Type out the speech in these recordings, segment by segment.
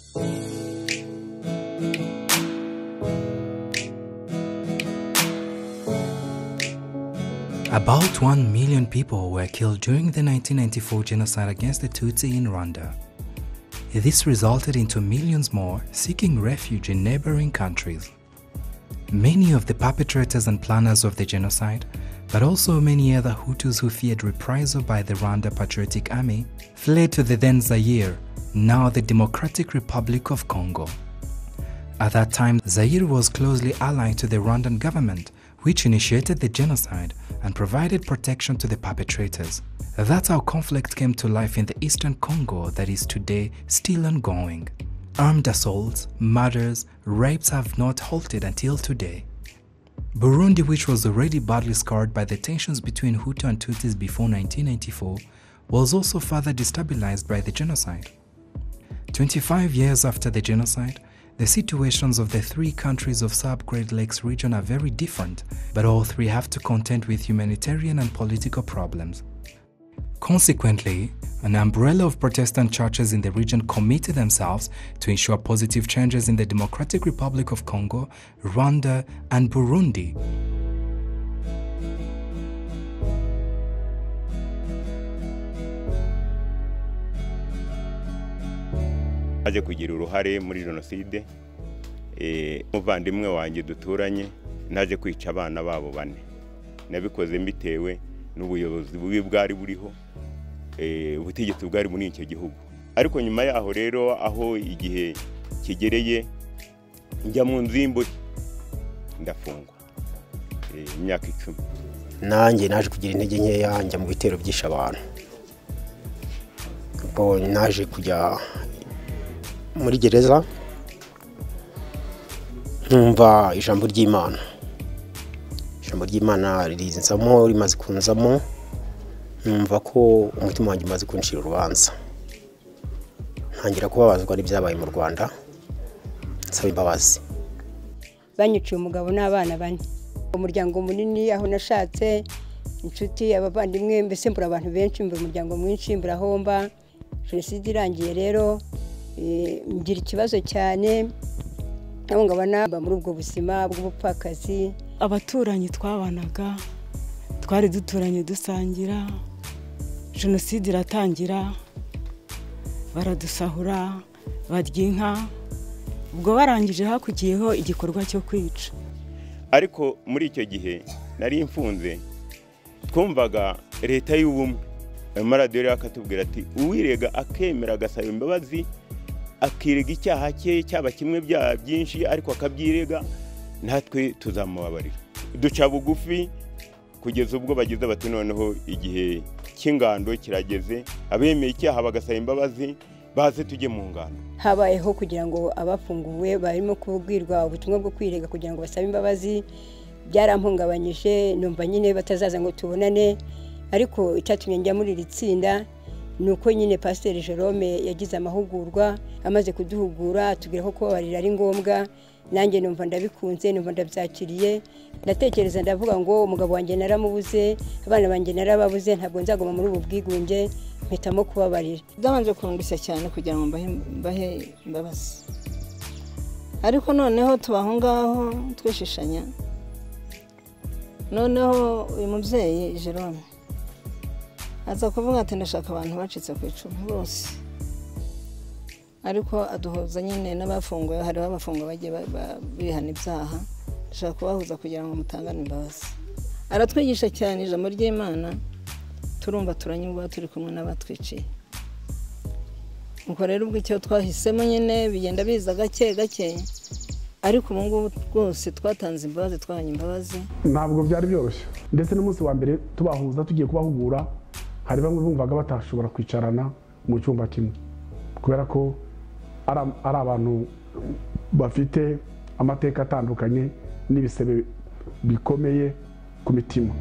About 1 million people were killed during the 1994 genocide against the Tutsi in Rwanda. This resulted into millions more seeking refuge in neighboring countries. Many of the perpetrators and planners of the genocide, but also many other Hutus who feared reprisal by the Rwanda Patriotic Army, fled to the then Zaire, now the Democratic Republic of Congo. At that time, Zaire was closely allied to the Rwandan government, which initiated the genocide and provided protection to the perpetrators. That's how conflict came to life in the eastern Congo that is today still ongoing. Armed assaults, murders, rapes have not halted until today. Burundi, which was already badly scarred by the tensions between Hutu and Tutsis before 1994, was also further destabilized by the genocide. 25 years after the genocide, the situations of the three countries of Sub-Great Lakes region are very different, but all three have to contend with humanitarian and political problems. Consequently, an umbrella of Protestant churches in the region committed themselves to ensure positive changes in the Democratic Republic of Congo, Rwanda, and Burundi. Aje kugira uruhare muri jenoside muvandimwe wanjye duturanye naje kwica abana babo bane nabikoze mbitewe n'ubuyobozi bubi bwari buriho ubutegetsi bwari muri icyo gihugu ariko nyuma yaho rero aho igihe kigereye njya mu nzimbo ndafungwa imyaka 10 nanjye naje kugira intege nkeya njya mu bitero byisha abantu bo naje kujya muri gereza numva ijambo ry'Imana ririnzamo rimaze kunzamo numva ko umutima wanjye maze kunshira urubanza ntangira kubabazwa n'ibyabaye mu Rwanda nsaba imbabazi banyiciye umugabo n'abana bane umuryango munini aho nashatse inshuti abavandimwe mbese mbura abantu benshi mbura umuryango mwinshi mbura homba jenoside irangiye rero ngira ikibazo cyane aho ngabana muri ubwo buzima bw'ubupfakazi abaturanyi twabanaga twari duturanye dusangira jenoside iratangira baradusahura barya inka ubwo barangije hakugiyeho igikorwa cyo kwica ariko muri icyo gihe nari mfunze twumvaga leta y'ubumwe amaradiyo yakatubwira ati uwirega akemera agasaba imbabazi akirega icyaha cye cyaba kimwe bya byinshi ariko akabyirega natwe tuzamubabarira duca bugufi kugeza ubwo bagize bati noneho igihe cy'ingando kirageze abemeye icyaha bagasaba imbabazi baze tujye mu ngando habayeho kugira ngo abafunguwe barimo kubwirwa ubutumwa bwo kwirega kugira ngo basabe imbabazi byarampungabanyije numva nyine batazaza ngo tubonane ariko icyatumye njya muri iri tsinda nuko nyine Pasteur Jerome yagize amahugurwa amaze kuduhugura atubwira ko kubabarira ari ngombwa nanjye numva ndabikunze numva ndabyakiriye ndatekereza ndavuga ngo umugabo wanjye naramubuze abana banjye narababuze ntabwo nzagoma muri ubu bwigunge mpitamo kubabarira byabanje kungushya cyane kugira ngo mbahe imbabazi ariko noneho tubaho ngaho twishishanya noneho uyu mubyeyi Jerome aza kuvuga ati ndashaka abantu bacitse ku icumu bose ariko aduhuza nyine n'abafunguwe hariho abafunguwe bagiye bihana ibyaha ndashaka kubahuza kugira ngo mutangane imbabazi aratwigisha cyane ijambo ry'Imana turumva turanyuba turi kumwe n'abatwiciye nuko rero ubwo icyo twahisemo nyine bigenda biza gake gake ariko ubu ngubu rwose twatanze imbabazi twahanye imbabazi ntabwo byari byoroshye ndetse n'umunsi wa mbere tubahuza tugiye kubahugura hari bamwe bumvaga batashobora kwicarana mu cyumba kimwe kubera ko ari abantu bafite amateka atandukanye n'ibisebe bikomeye ku mitima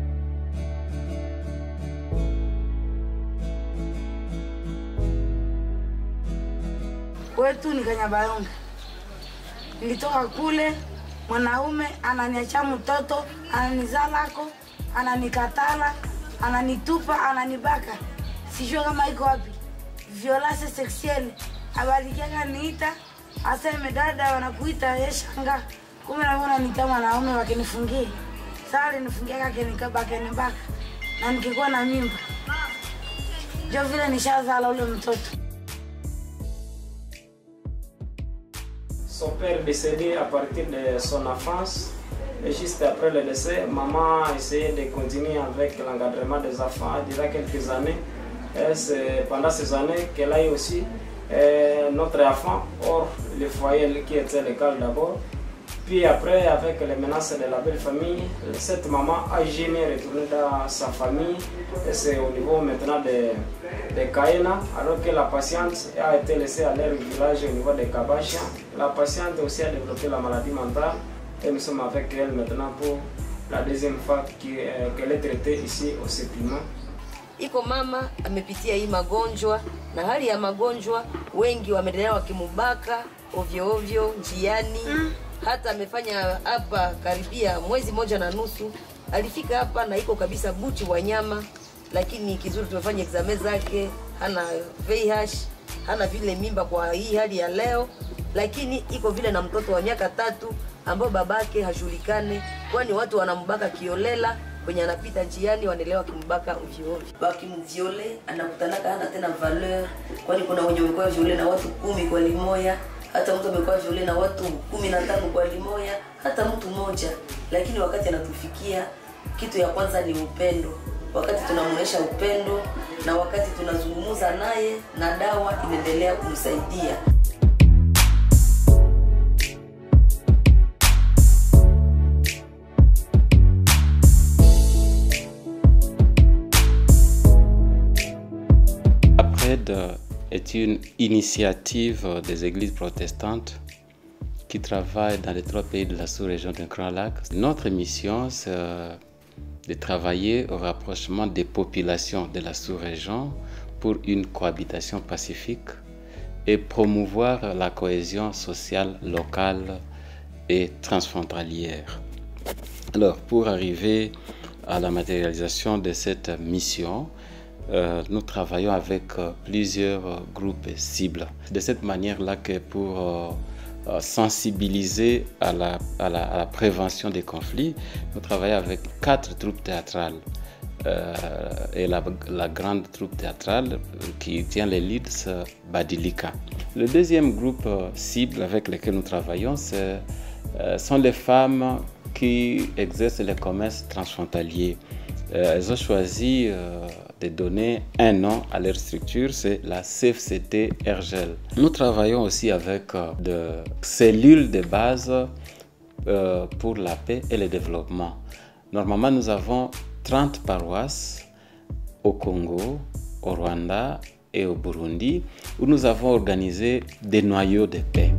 Kwetu ni Kanyabayonga. Nilitoka kule, mwanaume ananiacha mtoto, ananizalako, ananikatala, ananitupa, ananibaka. Sijui kama iko wapi. Violence sexuelle abalikianga niita aseme dada wanakuita yeshanga kumbe naona niita mwanaume wakinifungia sasa nifungia akenibaka na nikikuwa na mimba ndio vile nishazala ule mtoto. Son père décédé à partir de son enfance. Et juste après le décès, maman a essayé de continuer avec l'encadrement des enfants durant quelques années. Et c'est pendant ces années qu'elle a eu aussi notre enfant hors le foyer qui était l'école d'abord. Puis après, avec les menaces de la belle famille, cette maman a jamais retourné dans sa famille. Et c'est au niveau maintenant de Kaena, alors que la patiente a été laissée à leur village au niveau de Kabacha. La patiente aussi a développé la maladie mentale. Et nous sommes avec elle maintenant pour la deuxième fois qu'elle est traitée ici au Sepima. Iko mama amepitia hii magonjwa na hali ya magonjwa wengi wameendelea wakimubaka ovyo ovyo njiani. Hata amefanya hapa karibia mwezi moja na nusu. Alifika hapa na iko kabisa buchi wa nyama, lakini kizuri tumefanya examen zake, hana VIH, hana vile mimba kwa hii hali ya leo, lakini iko vile na mtoto wa miaka 3 ambao babake hajulikane, kwani watu wanambaka kiolela kwenye anapita njiani, wanaelewa kimbaka ovyo ovyo. Bakimviole anakutanaka hana tena valeur, kwani kuna wenye wamekuwa viole na watu 10 kwa limoya, hata mtu amekuwa viole na watu 15 kwa limoya, hata mtu mmoja. Lakini wakati anatufikia, kitu ya kwanza ni upendo. Wakati tunamuonesha upendo na wakati tunazungumza naye na dawa inaendelea kumsaidia. L'aide est une initiative des églises protestantes qui travaillent dans les 3 pays de la sous-région du Grand Lac. Notre mission, c'est de travailler au rapprochement des populations de la sous-région pour une cohabitation pacifique et promouvoir la cohésion sociale locale et transfrontalière. Alors, pour arriver à la matérialisation de cette mission, nous travaillons avec plusieurs groupes cibles. De cette manière-là que pour sensibiliser à la prévention des conflits, nous travaillons avec 4 troupes théâtrales. Et la grande troupe théâtrale qui tient les leads, Badilika. Le deuxième groupe cible avec lequel nous travaillons, sont les femmes qui exercent le commerce transfrontalier. Elles ont choisi de donner un nom à leur structure, c'est la CFCT RGL. Nous travaillons aussi avec des cellules de base pour la paix et le développement. Normalement, nous avons 30 paroisses au Congo, au Rwanda et au Burundi, où nous avons organisé des noyaux de paix.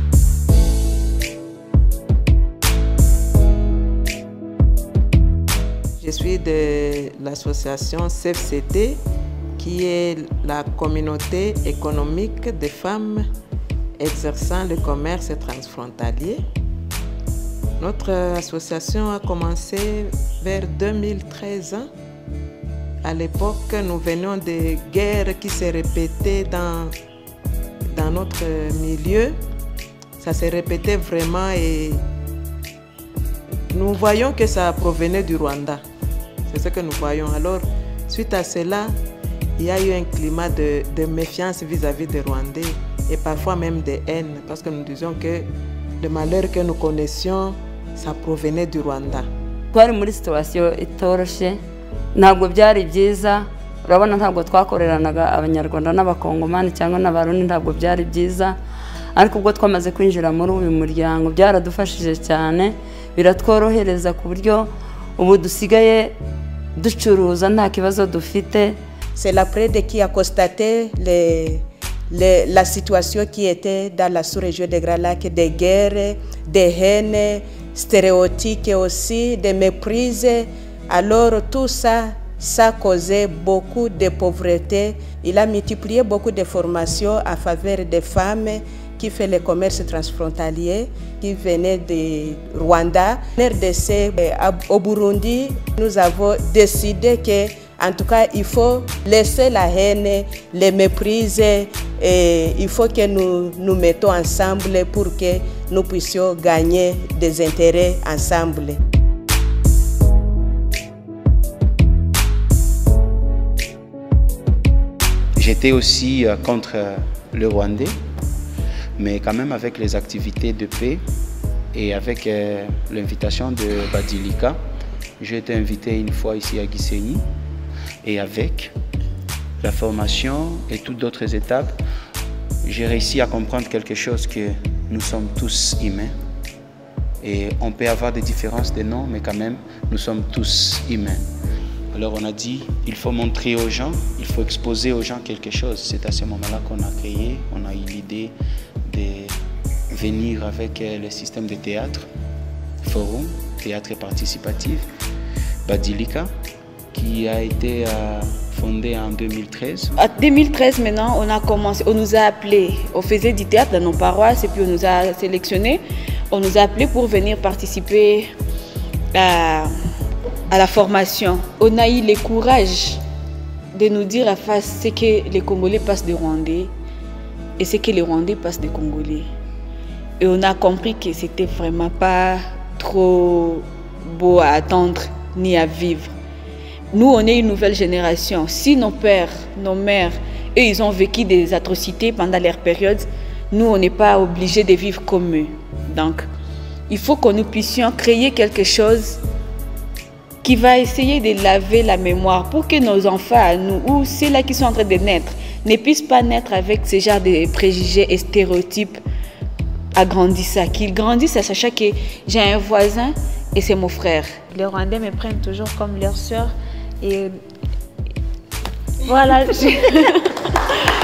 Je suis de l'association CFCT, qui est la communauté économique des femmes exerçant le commerce transfrontalier. Notre association a commencé vers 2013. À l'époque, nous venions de guerres qui se répétaient dans notre milieu. Ça se répétait vraiment et nous voyons que ça provenait du Rwanda. C'est ce que nous voyons. Alors, suite à cela, il y a eu un climat de méfiance vis-à-vis des Rwandais et parfois même de haine, parce que nous disions que le malheur que nous connaissions, ça provenait du Rwanda. Twari muri situation itoroshe, ntabwo byari byiza. Urabona ntabwo twakoreranaga abanyarwanda n'abakongomani cyangwa n'abarundi, ntabwo byari byiza. Ariko ubwo twamaze kwinjira muri uyu muryango byaradufashije cyane, biratworohereza ku buryo ubu dusigaye ducuruza nta kibazo dufite. C'est la PRED qui a constaté la situation qui était dans la sous-région des Grands Lacs, des guerres, des haines, stéréotypes aussi, des méprises. Alors tout ça, ça causait beaucoup de pauvreté. Il a multiplié beaucoup de formations à faveur des femmes qui font le commerce transfrontalier, qui venaient de Rwanda. RDC, au Burundi, nous avons décidé que En tout cas, il faut laisser la haine, les méprises, et il faut que nous mettons ensemble pour que nous puissions gagner des intérêts ensemble. J'étais aussi contre le Rwandais, mais quand même avec les activités de paix et avec l'invitation de Badilika, j'ai été invité une fois ici à Gisenyi. Et avec la formation et toutes d'autres étapes, j'ai réussi à comprendre quelque chose, que nous sommes tous humains. Et on peut avoir des différences de noms, mais quand même, nous sommes tous humains. Alors on a dit, il faut montrer aux gens, il faut exposer aux gens quelque chose. C'est à ce moment-là qu'on a créé, on a eu l'idée de venir avec le système de théâtre, forum, théâtre participatif, Badilika, qui a été fondé en 2013. En 2013, maintenant, on a commencé, on nous a appelés, on faisait du théâtre dans nos paroisses et puis on nous a sélectionnés, on nous a appelés pour venir participer à la formation. On a eu le courage de nous dire à face ce que les Congolais passent des Rwandais et ce que les Rwandais passent des Congolais. Et on a compris que c'était vraiment pas trop beau à attendre ni à vivre. Nous, on est une nouvelle génération. Si nos pères, nos mères, eux, ils ont vécu des atrocités pendant leur période, nous, on n'est pas obligés de vivre comme eux. Donc, il faut que nous puissions créer quelque chose qui va essayer de laver la mémoire pour que nos enfants, à nous, ou ceux-là qui sont en train de naître, ne puissent pas naître avec ce genre de préjugés et stéréotypes agrandissants. Qu'ils grandissent en sachant que j'ai un voisin et c'est mon frère. Les Rwandais me prennent toujours comme leur sœur. Et voilà.